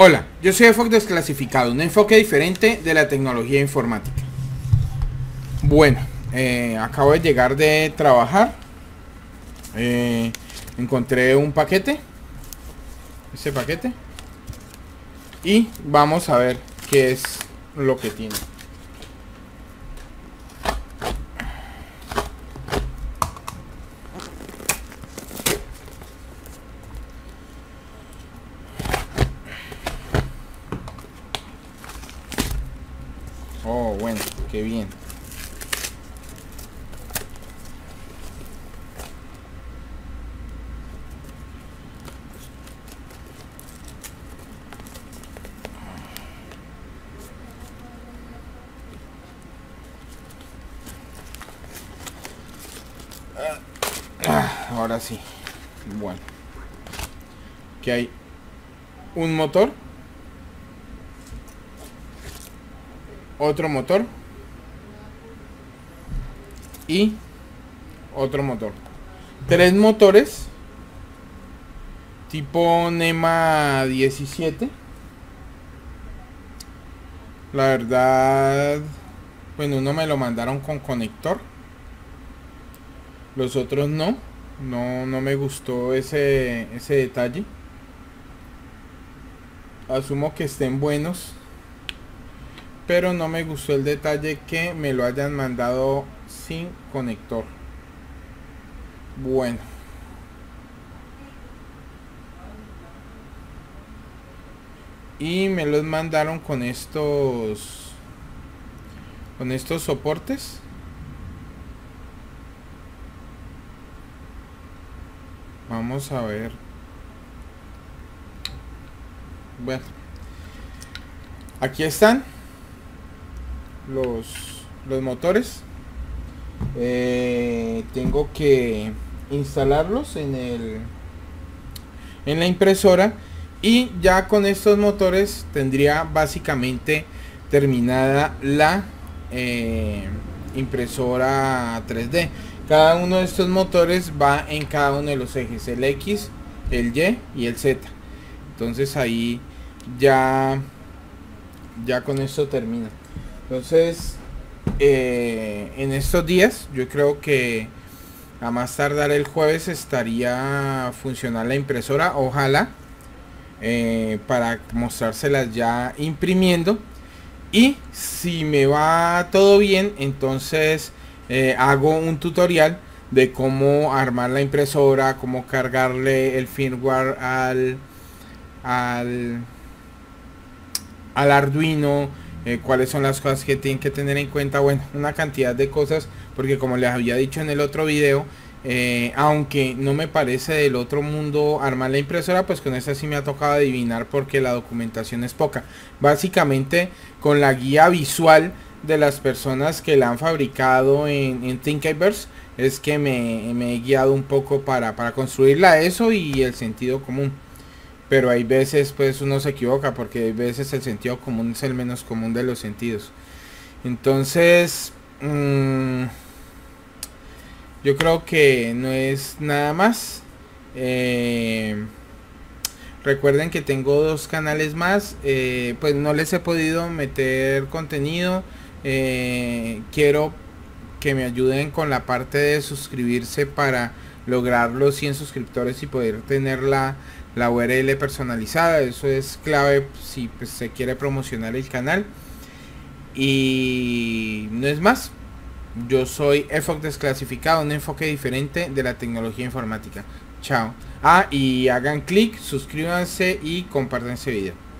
Hola, yo soy EFOC Desclasificado, un enfoque diferente de la tecnología informática. Bueno, acabo de llegar de trabajar. Encontré un paquete, este paquete, y vamos a ver qué es lo que tiene. Oh, bueno, qué bien. Ahora sí. Bueno. Aquí hay un motor. Otro motor. Y otro motor. Tres motores. Tipo NEMA 17. La verdad, bueno, uno me lo mandaron con conector. Los otros no me gustó ese detalle. Asumo que estén buenos, pero no me gustó el detalle que me lo hayan mandado sin conector. Bueno, y me los mandaron con estos soportes. Vamos a ver. Bueno, aquí están los motores. Tengo que instalarlos en la impresora, y ya con estos motores tendría básicamente terminada la impresora 3D. Cada uno de estos motores va en cada uno de los ejes, el X, el Y y el Z. Entonces ahí ya con esto termina. Entonces en estos días, yo creo que a más tardar el jueves estaría funcional la impresora, ojalá, para mostrárselas ya imprimiendo. Y si me va todo bien, entonces hago un tutorial de cómo armar la impresora, cómo cargarle el firmware al Arduino, cuáles son las cosas que tienen que tener en cuenta. Bueno, una cantidad de cosas, porque como les había dicho en el otro video, aunque no me parece del otro mundo armar la impresora, pues con esta sí me ha tocado adivinar porque la documentación es poca. Básicamente con la guía visual de las personas que la han fabricado en Thingiverse es que me he guiado un poco para construirla, eso y el sentido común. Pero hay veces pues uno se equivoca, porque hay veces el sentido común es el menos común de los sentidos. Entonces yo creo que no es nada más. Recuerden que tengo dos canales más. Pues no les he podido meter contenido. Quiero que me ayuden con la parte de suscribirse para lograr los 100 suscriptores y poder tener la URL personalizada. Eso es clave si pues, se quiere promocionar el canal. Y no es más. Yo soy EFOC Desclasificado, un enfoque diferente de la tecnología informática. Chao. Y hagan clic, suscríbanse y compartan este video.